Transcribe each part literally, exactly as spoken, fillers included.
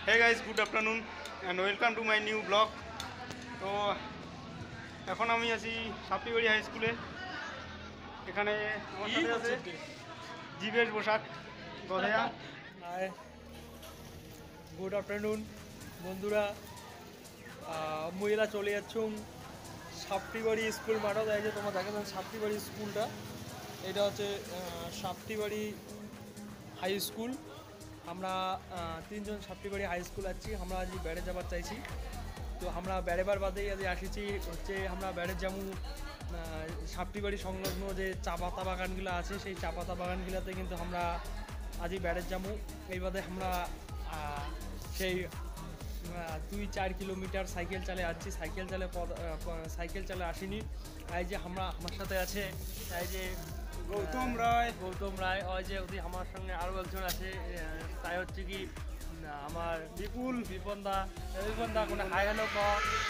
Hey guys, good afternoon and welcome to my new vlog. তো এখন আমি আছি সাপ্তিবাড়ি হাই স্কুলে। এখানে আমার সাথে আছে জীবেশ পোশাক গধেয়া। হাই, গুড আফটারনুন বন্ধুরা। মহিলা চলে যাচ্ছুম সাপ্তিবাড়ি স্কুল মাঠত। এই যে তোমরা দেখেছেন সাপ্তিবাড়ি স্কুলটা, এটা হচ্ছে সাপ্তিবাড়ি হাই স্কুল। আমরা তিনজন সাপ্তিবাড়ি হাই স্কুল আছি। আমরা আজ বেড়ে যাবার চাইছি, তো আমরা বেড়েবার বাদেই আজ আসিছি হচ্ছে আমরা বেড়ে যাবো সাপ্তিবাড়ি সংলগ্ন যে চা পাতা বাগানগুলো আছে, সেই চা পাতা বাগানগুলোতে কিন্তু আমরা আজই বেড়ে যাবো। এই বাদে আমরা সেই দুই চার কিলোমিটার সাইকেল চালে আসছি। সাইকেল চালে সাইকেল চালে আসিনি। এই যে আমরা আমার সাথে আছে এই যে গৌতম রায় গৌতম রায় ওই যে ওদি আমার সঙ্গে আরও একজন আছে, তাই হচ্ছে কি আমার বিপুল বিপনদা বিপনদা কোনো হাই হ্যালো ক।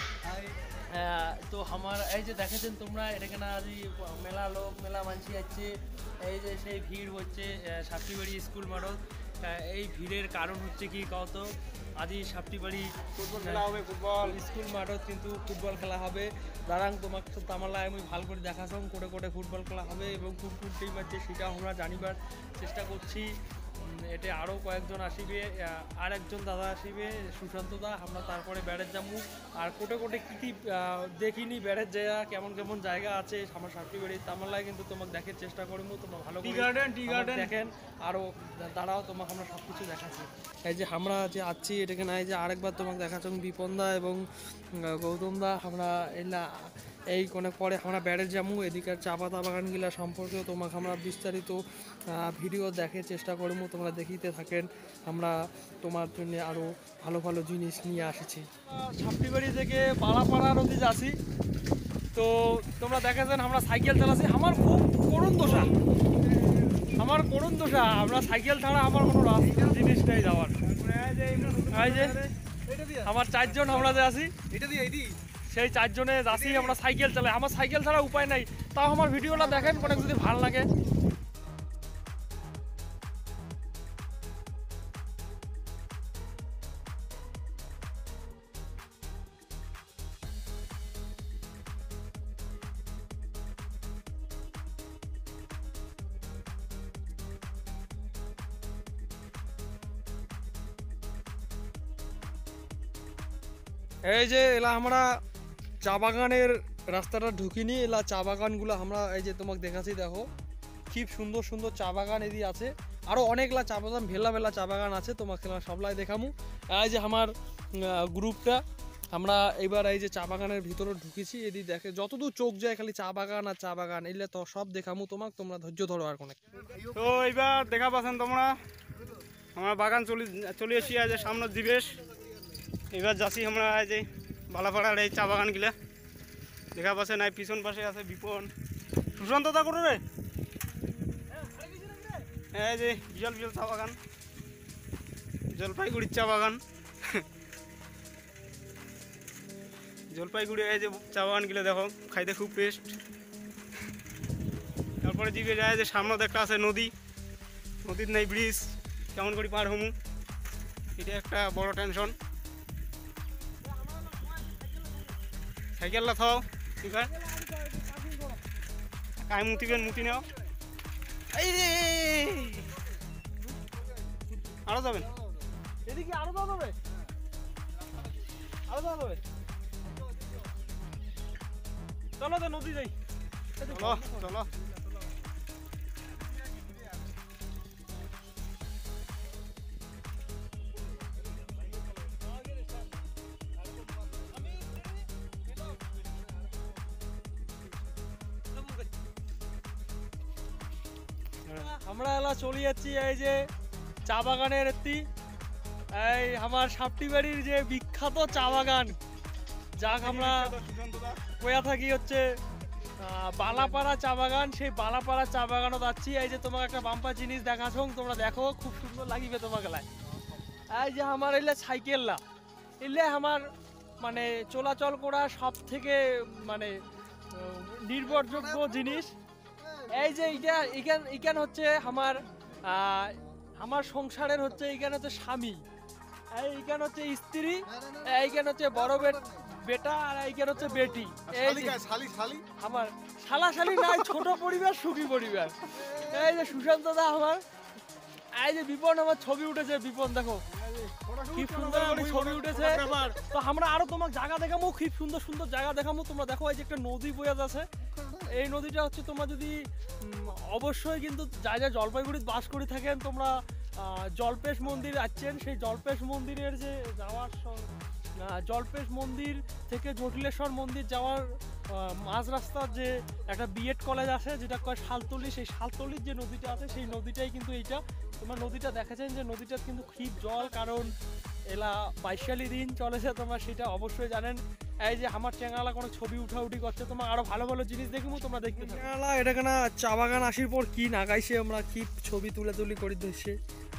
তো আমার এই যে দেখেছেন তোমরা এটাকে না আজ মেলা লোক মেলা মানসি আছে। এই যে সেই ভিড় হচ্ছে সাপ্তিবাড়ি স্কুল মাঠত। এই ভিড়ের কারণ হচ্ছে কি কত, আজই সাপ্তিবাড়ি ফুটবল খেলা হবে, ফুটবল স্কুল মাঠত কিন্তু ফুটবল খেলা হবে। দাঁড়াং তোমাকে তামালায় আমি ভালো করে দেখাছং করে করে ফুটবল খেলা হবে এবং কোন কোন টিম আছে সেটা আমরা জানিবার চেষ্টা করছি। এটা আরও কয়েকজন আসিবে, আর একজন দাদা আসিবে সুশান্ত দা। আমরা তারপরে বেড়ে যাবো আর কোটে কোটে কী কী দেখিনি বেড়ের জায়গা কেমন কেমন জায়গা আছে আমার সাপ্তিবাড়ি তামালায় কিন্তু তোমাকে দেখার চেষ্টা করবো। তোমরা ভালো টি গার্ডেন টি গার্ডেন দেখেন আরও দাঁড়াও, তোমাকে আমরা সব কিছু দেখাচ্ছি। এই যে আমরা যে আছি এটাকে না, এই যে আরেকবার তোমাকে দেখাচ্ছ বিপন দা এবং গৌতম দা। আমরা এলা এই কোনে পরে আমরা বেড়ে যাবো এদিকের চা পাতা বাগানগুলা সম্পর্কেও তোমাকে আমরা বিস্তারিত ভিডিও দেখার চেষ্টা করবো। তোমরা দেখিতে থাকেন, আমরা তোমার জন্য আরও ভালো ভালো জিনিস নিয়ে আসেছি। সাপ্তিবাড়ি থেকে পাড়াপাড়া নদী যাচ্ছি, তো তোমরা দেখেছেন আমরা সাইকেল চালাচ্ছি। আমার খুব করুণ দোষা আমার করুণ দোষা আমরা সাইকেল ছাড়া আমার কোনো রাস্তা জিনিস নেই যাওয়ার। এই যে আমার চারজন আমরা যে আছি সেই চারজনে যাচ্ছি আমরা সাইকেল চালাই। আমার সাইকেল ছাড়া উপায় নাই, তাও আমার ভিডিওটা দেখেন অনেক যদি ভালো লাগে। এই যে এলা আমরা চা বাগানের রাস্তাটা ঢুকিনি, এলা চা বাগানগুলো আমরা এই যে তোমাকে দেখাচ্ছি। দেখো খুব সুন্দর সুন্দর চা বাগান এদিকে আছে, আরও অনেকলা চা বাগান ভেলা ভেলা চা বাগান আছে। তোমাকে সবলাই দেখামু। এই যে আমার গ্রুপটা আমরা এইবার এই যে চা বাগানের ভিতরে ঢুকেছি। এদিকে দেখে যতদূর চোখ যায় খালি চা বাগান আর চা বাগান, এলে তো সব দেখামু তোমাকে। তোমরা ধৈর্য ধরো আর কোনে। তো এইবার দেখা পাচ্ছেন তোমরা আমার বাগান চলে চলে এসি আজ সামনে দিবেশ। এবার যাচ্ছি আমরা এই যে বালাপাড়ার এই চা বাগানগুলা দেখা পাচ্ছে নাই। পিছন পাশে আছে বিপন সুশান্ত দা করে রে। এই যে বিশাল বিশাল চা বাগান, জলপাইগুড়ির চা বাগান। জলপাইগুড়ি এই যে চা বাগানগুলো দেখো খাইতে খুব টেস্ট। তারপরে দিবে যায় যে সামনে একটা আছে নদী, নদীর নাই ব্রিজ, কেমন করে পার হমু এটা একটা বড় টেনশন। সাইকেল লাথাও ঠিক আছে, কায় মুতিবেন মুতি নাও। এই রে আরো যাবেন এদিকে আরো যাওয়া যাবে আরো যাওয়া যাবে চলো তো নদী যাই। চলো চলো আমরা এলা চলে যাচ্ছি এই যে চা বাগানের একটি এই আমার সাপ্তিবাড়ির যে বিখ্যাত চা বাগান, যাক আমরা কয়া থাকি হচ্ছে বালাপাড়া চা বাগান। সেই বালাপাড়া চা বাগানও যাচ্ছি। এই যে তোমাকে একটা বাম্পা জিনিস দেখাছ, তোমরা দেখো খুব সুন্দর লাগিবে তোমাকে লাই। এই যে আমার এলে সাইকেললা এলে আমার মানে চলাচল করা সব থেকে মানে নির্ভরযোগ্য জিনিস। এই যে এইটা এখান এখান হচ্ছে আমার আমার সংসারের হচ্ছে এখানে হচ্ছে স্বামী। এইখানে হচ্ছে স্ত্রী, এইখানে হচ্ছে বড় বেটা, আর এইখানে হচ্ছে বেটি। এই আমার শালা শালি নাই, ছোট পরিবার সুখী পরিবার। এই যে সুশান্ত দা আমার, এই যে বিপন আমার ছবি উঠেছে, বিপন দেখো কি সুন্দর করে ছবি উঠেছে। তো আমরা আরো তোমাকে জায়গা দেখাবো, খুব সুন্দর সুন্দর জায়গা দেখাবো। তোমরা দেখো এই যে একটা নদী বয়ে যাচ্ছে, এই নদীটা হচ্ছে তোমরা যদি অবশ্যই কিন্তু যা যা জলপাইগুড়িতে বাস করে থাকেন তোমরা জলপেশ মন্দির আসছেন, সেই জলপেশ মন্দিরের যে যাওয়ার জলপেশ মন্দির থেকে জটিলেশ্বর মন্দির যাওয়ার মাঝ রাস্তার যে একটা বিএড কলেজ আছে যেটা কয় শালতলি, সেই শালতলির যে নদীটা আছে সেই নদীটাই কিন্তু এইটা। তোমরা নদীটা দেখাচ্ছেন যে নদীটার কিন্তু খুব জল, কারণ এলা বাইশালি দিন চলেছে, তোমরা সেটা অবশ্যই জানেন। এই যে আমার চ্যাংলা কোনো ছবি উঠাউঠি করছে, তোমার আরো ভালো ভালো জিনিস দেখবো, তোমরা দেখতে থাকো। চ্যাংলা এটা কেনা চা বাগান আসির পর কি নাগাইছে, আমরা কি ছবি তুলে তুলি করে দিচ্ছে।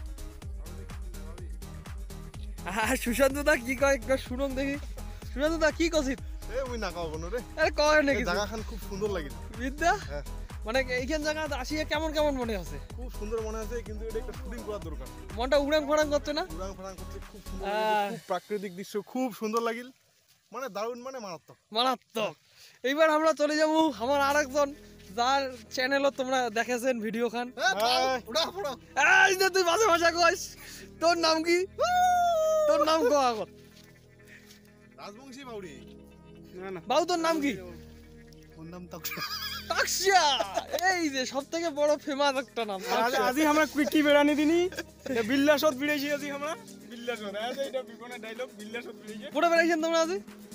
হ্যাঁ সুশান্ত দা কি কয় একবার শুনুন দেখি। সুশান্ত দা কি কছিস? এই ওই না কাও কোনো রে, আরে কয় নাকি জায়গাখান খুব সুন্দর লাগে বিদ্যা। হ্যাঁ মানে এইখান জায়গা আসিয়ে কেমন কেমন মনে আছে? খুব সুন্দর মনে আছে, কিন্তু এটা একটা শুটিং করার দরকার। মনটা উড়াং ফড়াং করছে না? উড়াং ফাড়াং করছে, খুব সুন্দর, খুব প্রাকৃতিক দৃশ্য, খুব সুন্দর লাগিল, মানে দারুণ, মানে মারাত্মক মারাত্মক। এইবার আমরা চলে যাবো আমার আরেকজন যার চ্যানেলও তোমরা দেখেছেন ভিডিও খান। এই যে তুই ভাষা ভাষা কইস, তোর নাম কি? তোর নাম কো আগত? রাজবংশী বাউরি। না না বাউ তোর নাম কি? ওর নাম তাকসা। তাকসা, এই যে সবথেকে বড় ফেমাস একটা নাম। আজ আজি আমরা কুইকি বেড়ানি দিনি বিল্লাসত বিড়াইছি, আজি আমরা বিল্লাসত আজ এটা বিপনের ডায়লগ, বিল্লাসত বিড়াইছে পুরো বেড়াইছেন তোমরা আজি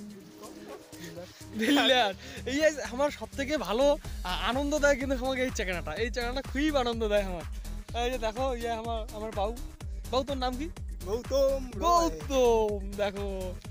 বিল্লাস। এই আমার সবথেকে ভালো আনন্দ দেয় কিন্তু আমাকে এই চাকানাটা, এই চাকানাটা খুব আনন্দ দেয় আমার। এই যে দেখো ইয়ে আমার আমার বাউ, বাউ তোর নাম কি? গৌতম গৌতম। দেখো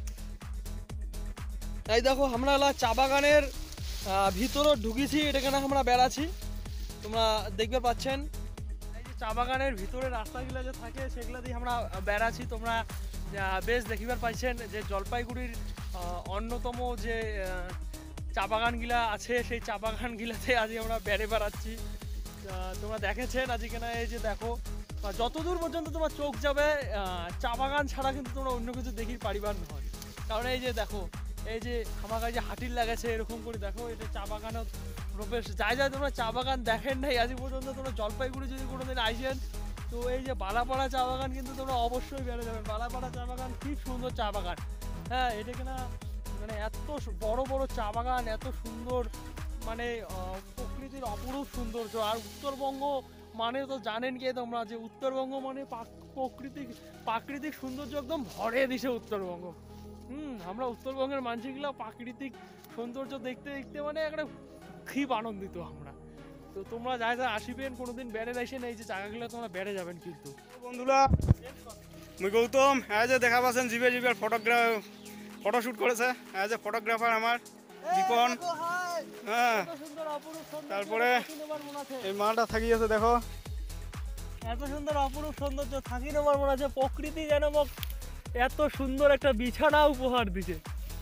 এই দেখো আমরা চা বাগানের ভিতরে ঢুকেছি, এটাখানে আমরা বেড়াচ্ছি, তোমরা দেখতে পাচ্ছেন। এই যে চা বাগানের ভিতরে রাস্তাগুলো যে থাকে সেগুলো দিয়ে আমরা বেড়াচ্ছি, তোমরা বেশ দেখিবার পাইছেন যে জলপাইগুড়ির অন্যতম যে চা বাগানগুলা আছে সেই চা বাগানগুলাতে আজ আমরা বেড়ে বেড়াচ্ছি। তোমরা দেখেছেন আজ এখানে এই যে দেখো যতদূর পর্যন্ত তোমার চোখ যাবে চা বাগান ছাড়া কিন্তু তোমরা অন্য কিছু দেখি পারিবার নয়। কারণ এই যে দেখো এই যে আমার কাছে হাতির লাগাছে এরকম করে, দেখো এটা চা বাগানও প্রবেশ যায় যায়। তোমরা চা বাগান দেখেন নাই আজ পর্যন্ত, তোমরা জলপাইগুড়ি যদি কোনোদিন আইসেন তো এই যে বালাপাড়া চা বাগান কিন্তু তোমরা অবশ্যই বেড়ে যাবেন। বালাপাড়া চা বাগান খুব সুন্দর চা বাগান। হ্যাঁ এটা কিনা মানে এত বড় বড় চা বাগান, এত সুন্দর, মানে প্রকৃতির অপরূপ সৌন্দর্য। আর উত্তরবঙ্গ মানে তো জানেন কে তোমরা যে উত্তরবঙ্গ মানে প্রাকৃতিক প্রাকৃতিক সৌন্দর্য একদম ভরে দিছে উত্তরবঙ্গ। হুম আমরা উত্তরবঙ্গের মানুষগুলো প্রাকৃতিক সৌন্দর্য দেখতে দেখতে মানে একটা খুব আনন্দিত আমরা। তো তোমরা যা যা আসিবেন কোনোদিন বেড়ে আসেন, এই যে জায়গাগুলো তোমরা বেড়ে যাবেন। কিন্তু বন্ধুরা মুই গৌতম, এই যে দেখা পাচ্ছেন জিবে জিবের ফটোগ্রাফ ফটোশ্যুট করেছে, এই যে ফটোগ্রাফার আমার বিপন। হ্যাঁ তারপরে এই মালটা থাকি আছে, দেখো এত সুন্দর অপরূপ সৌন্দর্য থাকি আমার মনে আছে প্রকৃতি যেন এত সুন্দর একটা বিছানা উপহার দিছে।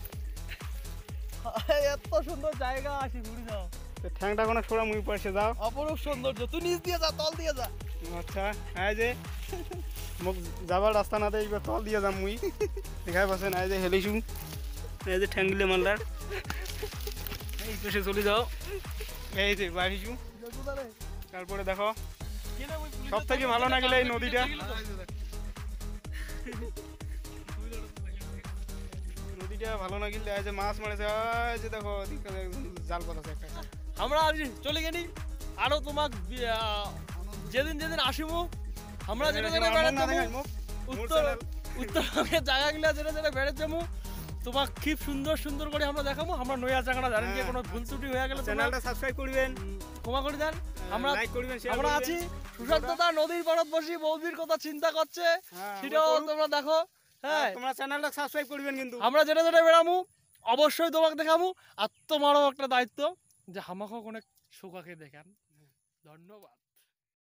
এত সুন্দর জায়গা আসি ঘুরে যাও, ঠ্যাংটা কোনো ছোড়া মুই পাশে যাও, অপরূপ সৌন্দর্য। তুই নিচ দিয়ে যা, তল দিয়ে যা। আচ্ছা এই যে মোক যাবার রাস্তা না দেয় তল দিয়ে যাম মুই, দেখাই পাচ্ছেন এই যে হেলিছু, এই যে ঠ্যাংগুলি মালদার এই পেশে চলে যাও, এই যে বাড়িছু। তারপরে দেখো সব থেকে ভালো না গেলে এই নদীটা, নদীটা ভালো না গেলে এই যে মাছ মারেছে, এই যে দেখো জাল পাতাছে একটা। আমরা আজ চলে গেলি আরো তোমাক যেদিন যেদিন আসিমু আমরা যেটা যেটা বেড়াতে যাবো উত্তর উত্তরবঙ্গের জায়গাগুলো যেটা যেটা বেড়াতে যাবো তোমাক খুব সুন্দর সুন্দর করে আমরা দেখাবো। আমরা নয়া জায়গাটা জানেন কি কোনো ভুল ত্রুটি হয়ে গেলে চ্যানেলটা সাবস্ক্রাইব করবেন, ক্ষমা করে দেন। আমরা লাইক করবেন, শেয়ার আমরা আছি সুশান্ত দা নদীর পাড়ত বসি বৌদির কথা চিন্তা করছে, সেটাও তোমরা দেখো। হ্যাঁ তোমরা চ্যানেলটা সাবস্ক্রাইব করবেন, কিন্তু আমরা যেটা যেটা বেড়ামু অবশ্যই তোমাকে দেখাবো। আর তোমারও একটা দায়িত্ব যে আমাকেও অনেক সুখাকে দেখান। ধন্যবাদ।